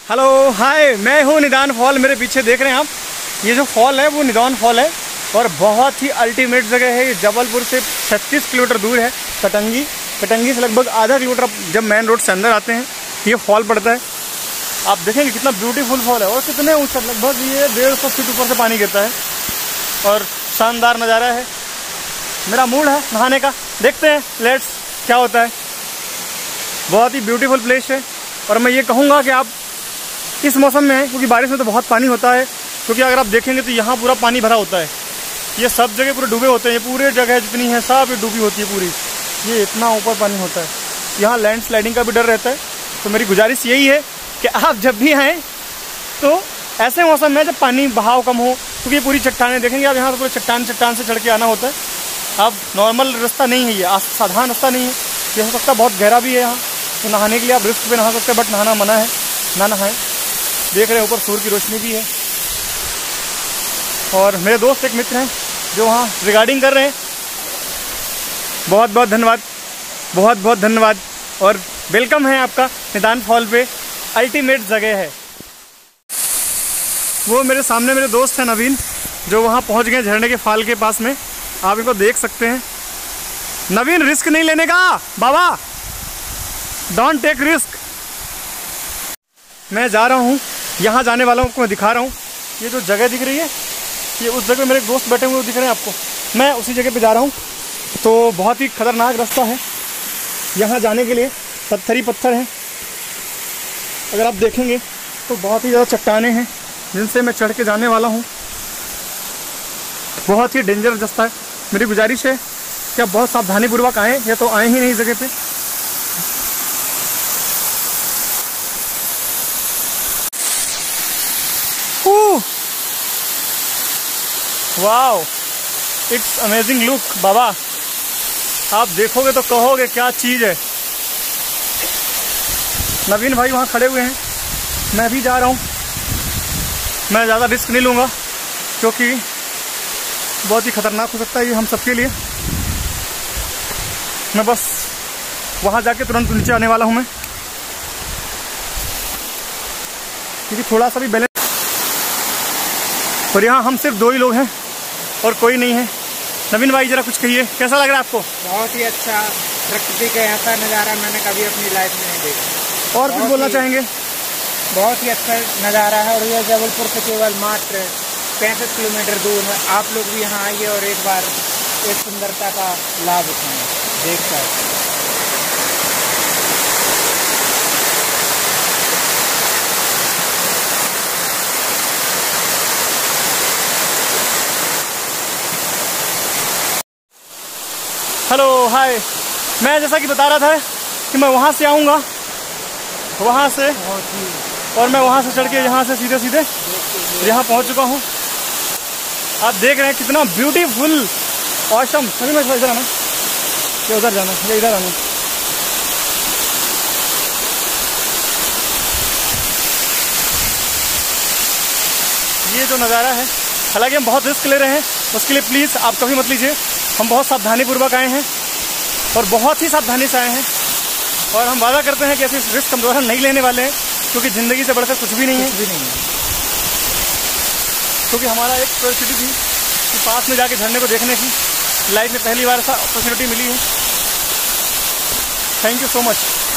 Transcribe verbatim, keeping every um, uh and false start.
Hello hi, मैं हूँ निदान फॉल। मेरे पीछे देख रहे हैं आप, ये जो फॉल है वो निदान फॉल है और बहुत ही अल्टीमेट जगह है। ये जबलपुर से छत्तीस किलोमीटर दूर है। कटंगी कटंगी से लगभग आधा किलोमीटर आप जब मेन रोड से अंदर आते हैं ये फॉल पड़ता है। आप देखेंगे कितना ब्यूटीफुल फॉल है और कितने ऊंचा, लगभग ये डेढ़ सौ फीट ऊपर से पानी गिरता है और शानदार नज़ारा है। मेरा मूड है नहाने का, देखते हैं लेट्स क्या होता है। बहुत ही ब्यूटीफुल प्लेस है और मैं ये कहूँगा कि आप इस मौसम में हैं, क्योंकि बारिश में तो बहुत पानी होता है। क्योंकि अगर आप देखेंगे तो यहाँ पूरा पानी भरा होता है, ये सब जगह पूरे डूबे होते हैं। ये पूरे जगह जितनी है सब डूबी होती है पूरी, ये इतना ऊपर पानी होता है। यहाँ लैंड स्लाइडिंग का भी डर रहता है। तो मेरी गुजारिश यही है कि आप जब भी आएँ तो ऐसे मौसम में जब पानी बहाव कम हो, क्योंकि ये पूरी चट्टानें देखेंगे आप, यहाँ तो पूरे चट्टान चट्टान से चढ़ के आना होता है। अब नॉर्मल रास्ता नहीं है, ये साधारण रास्ता नहीं है, ये हो सकता है बहुत गहरा भी है यहाँ। तो नहाने के लिए आप रिस्क पे नहा सकते हैं, बट नहाना मना है, ना नहाएं। देख रहे हैं ऊपर सूर्य की रोशनी भी है और मेरे दोस्त एक मित्र हैं जो वहाँ रिगार्डिंग कर रहे हैं। बहुत बहुत धन्यवाद, बहुत बहुत धन्यवाद और वेलकम है आपका निदान फॉल पे। अल्टीमेट जगह है। वो मेरे सामने मेरे दोस्त हैं नवीन, जो वहाँ पहुँच गए झरने के फाल के पास में। आप इनको देख सकते हैं। नवीन, रिस्क नहीं लेने का बाबा, डोंट टेक रिस्क। मैं जा रहा हूँ, यहाँ जाने वालों को मैं दिखा रहा हूँ। ये जो जगह दिख रही है, ये उस जगह मेरे दोस्त बैठे हुए दिख रहे हैं आपको, मैं उसी जगह पे जा रहा हूँ। तो बहुत ही खतरनाक रास्ता है यहाँ जाने के लिए, पत्थर ही पत्थर हैं। अगर आप देखेंगे तो बहुत ही ज़्यादा चट्टानें हैं जिनसे मैं चढ़ के जाने वाला हूँ। बहुत ही डेंजरस रास्ता है। मेरी गुजारिश है कि आप बहुत सावधानीपूर्वक आएँ, या तो आए ही नहीं इस जगह पे। वाओ, इट्स अमेजिंग लुक बाबा। आप देखोगे तो कहोगे क्या चीज़ है। नवीन भाई वहाँ खड़े हुए हैं, मैं भी जा रहा हूँ। मैं ज़्यादा रिस्क नहीं लूँगा क्योंकि बहुत ही खतरनाक हो सकता है ये हम सबके लिए। मैं बस वहाँ जाके तुरंत नीचे आने वाला हूँ मैं, क्योंकि थोड़ा सा भी बैलेंस। और यहाँ हम सिर्फ दो ही लोग हैं और कोई नहीं है। नवीन भाई जरा कुछ कहिए, कैसा लग रहा है आपको? बहुत ही अच्छा, प्रकृति का ऐसा नज़ारा मैंने कभी अपनी लाइफ में नहीं देखा। और कुछ बोलना चाहेंगे? बहुत ही अच्छा नज़ारा है और यह जबलपुर से केवल मात्र पैंतीस किलोमीटर दूर है। आप लोग भी यहाँ आइए और एक बार इस सुंदरता का लाभ उठाएं देखकर। हेलो हाय, मैं जैसा कि बता रहा था कि मैं वहाँ से आऊँगा, वहाँ से, और मैं वहाँ से चढ़ के यहाँ से सीधे सीधे यहाँ पहुँच चुका हूँ। आप देख रहे हैं कितना ब्यूटीफुल ऑसम। अभी मैं इधर आना, ये उधर जाना, ये इधर आना। ये जो नज़ारा है, हालांकि हम बहुत रिस्क ले रहे हैं, उसके लिए प्लीज़ आप कभी मत लीजिए। हम बहुत सावधानीपूर्वक आए हैं और बहुत ही सावधानी से आए हैं और हम वादा करते हैं कि ऐसे रिस्क हम दोबारा नहीं लेने वाले हैं, क्योंकि ज़िंदगी से बढ़कर कुछ भी नहीं है, कुछ भी नहीं है। क्योंकि हमारा एक क्यूरियोसिटी थी कि पास में जाके झरने को देखने की, लाइफ में पहली बार ऐसा अपॉर्चुनिटी मिली है। Thank you so much.